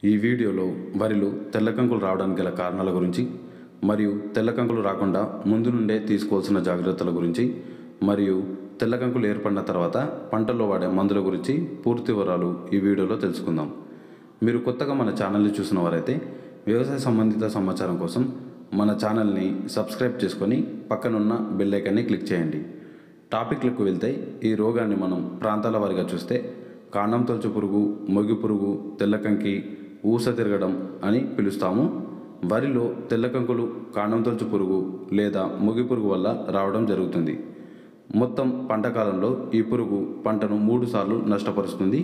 ఈ వీడియోలో వరిలో తెల్ల కంకులు రావడానికి గల కారణాల గురించి మరియు తెల్ల కంకులు రాకుండా ముందు నుండే తీసుకోవాల్సిన జాగ్రత్తల గురించి మరియు తెల్ల కంకులు ఏర్పడిన తర్వాత పంటల్లో వాడే మందుల గురించి పూర్తి వివరాలు ఈ వీడియోలో తెలుసుకుందాం. మీరు కొత్తగా మన ఛానల్ని చూసిన వారైతే వ్యవసాయ సంబంధిత సమాచారం కోసం మన ఛానల్ని సబ్స్క్రైబ్ చేసుకొని పక్కనున్న బెల్ ఐకాన్ని క్లిక్ చేయండి. టాపిక్లకు వెళ్తే ఈ రోగాన్ని మనం ప్రాంతాల వారీగా చూస్తే కాండం తొలచు పురుగు, మొగి పురుగు, తెల్లకంకి, ఊస తిరగడం అని పిలుస్తాము. వరిలో తెల్ల కంకులు కాండం తొలచు పురుగు లేదా మొగి పురుగు వల్ల రావడం జరుగుతుంది. మొత్తం పంట కాలంలో ఈ పురుగు పంటను 3 సార్లు నష్టపరుస్తుంది.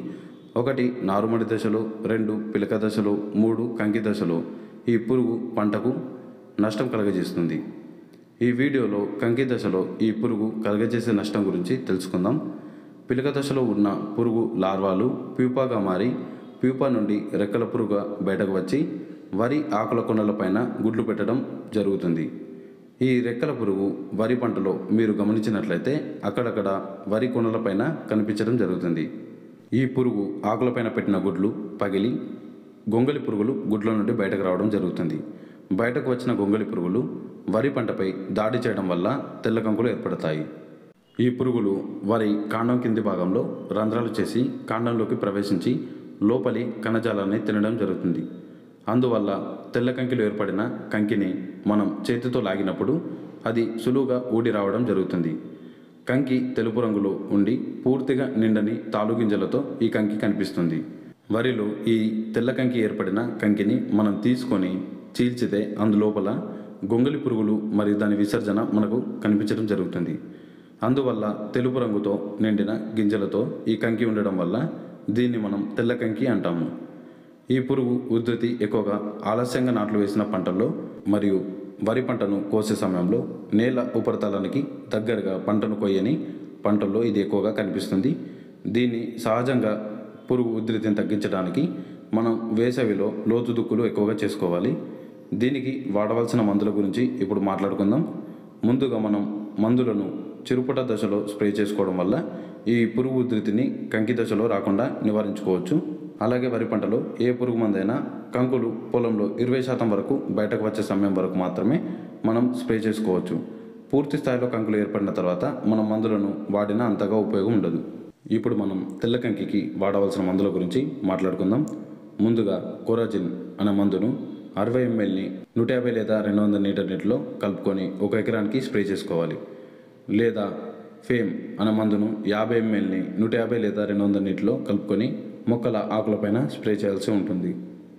1 నారుమడి దశలో, 2 పిలక దశలో, 3 కంకి దశలో ఈ పురుగు పంటకు నష్టం కలుగజేస్తుంది. ఈ వీడియోలో కంకి దశలో ఈ పురుగు కలుగజేసే నష్టం గురించి తెలుసుకుందాం. పిలక దశలో ఉన్న పురుగు లార్వాలు ప్యూపాగా మారి ప్యూపా నుండి రెక్కల పురుగుగా బయటకు వచ్చి వరి ఆకుల కొనలపైన గుడ్లు పెట్టడం జరుగుతుంది. ఈ రెక్కల పురుగు వరి పంటలో మీరు గమనించినట్లయితే అక్కడక్కడ వరి కొనలపైన కనిపించడం జరుగుతుంది. ఈ పురుగు ఆకులపైన పెట్టిన గుడ్లు పగిలి గొంగళి పురుగులు గుడ్ల నుండి బయటకు రావడం జరుగుతుంది. బయటకు వచ్చిన గొంగళి పురుగులు వరి పంటపై దాడి చేయడం వల్ల తెల్ల కంకులు ఏర్పడతాయి. ఈ పురుగులు వరి కాండం కింది భాగంలో రంధ్రాలు చేసి కాండంలోకి ప్రవేశించి లోపలి కణజాలాన్ని తినడం జరుగుతుంది. అందువల్ల తెల్ల కంకిలో ఏర్పడిన కంకిని మనం చేతితో లాగినప్పుడు అది సులువుగా ఊడి రావడం జరుగుతుంది. కంకి తెలుపు రంగులో ఉండి పూర్తిగా నిండని తాలుగింజలతో ఈ కంకి కనిపిస్తుంది. వరిలో ఈ తెల్ల కంకి ఏర్పడిన కంకిని మనం తీసుకొని చీల్చితే అందులోపల గొంగళి పురుగులు మరియు దాని విసర్జన మనకు కనిపించడం జరుగుతుంది. అందువల్ల తెలుపు రంగుతో నిండిన గింజలతో ఈ కంకి ఉండడం వల్ల దీన్ని మనం తెల్ల కంకి అంటాము. ఈ పురుగు ఉధృతి ఎక్కువగా ఆలస్యంగా నాట్లు వేసిన పంటల్లో మరియు వరి పంటను కోసే సమయంలో నేల ఉపరితలానికి దగ్గరగా పంటను కొయ్యని పంటల్లో ఇది ఎక్కువగా కనిపిస్తుంది. దీన్ని సహజంగా పురుగు ఉధృతిని తగ్గించడానికి మనం వేసవిలో లోతు దుక్కులు ఎక్కువగా చేసుకోవాలి. దీనికి వాడవలసిన మందుల గురించి ఇప్పుడు మాట్లాడుకుందాం. ముందుగా మనం మందులను చిరుపట దశలో స్ప్రే చేసుకోవడం వల్ల ఈ పురుగు ఉధృతిని కంకి దశలో రాకుండా నివారించుకోవచ్చు. అలాగే వరి పంటలో ఏ పురుగు మందైనా కంకులు పొలంలో 20% వరకు బయటకు వచ్చే సమయం వరకు మాత్రమే మనం స్ప్రే చేసుకోవచ్చు. పూర్తి స్థాయిలో కంకులు ఏర్పడిన తర్వాత మనం మందులను వాడినా అంతగా ఉపయోగం ఉండదు. ఇప్పుడు మనం తెల్ల కంకికి వాడవలసిన మందుల గురించి మాట్లాడుకుందాం. ముందుగా కోరాజిన్ అనే మందును 60 mlని 150 లేదా 200 లీటర్ నీటిలో కలుపుకొని 1 ఎకరానికి స్ప్రే చేసుకోవాలి. లేదా ఫేమ్ అనే మందును 50 mlని 150 లేదా 200 నీటిలో కలుపుకొని మొక్కల ఆకులపైన స్ప్రే చేయాల్సి ఉంటుంది.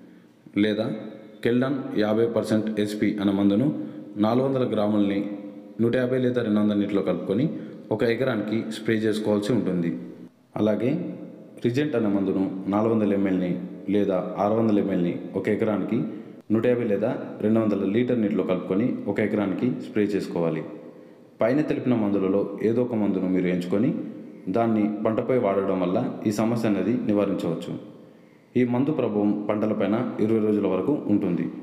లేదా కెల్డాన్ 50% SP అనే మందును 400 గ్రాములని 150 లేదా 200 నీటిలో కలుపుకొని 1 ఎకరానికి స్ప్రే చేసుకోవాల్సి ఉంటుంది. అలాగే రిజెంట్ అనే మందును 400 mlని లేదా 600 mlని 1 ఎకరానికి 150 లేదా 200 లీటర్ నీటిలో కలుపుకొని 1 ఎకరానికి స్ప్రే చేసుకోవాలి. పైన తెలిపిన మందులలో ఏదో ఒక మందును మీరు ఎంచుకొని దాన్ని పంటపై వాడడం వల్ల ఈ సమస్య అనేది నివారించవచ్చు. ఈ మందు ప్రభావం పంటలపైన 20 రోజుల వరకు ఉంటుంది.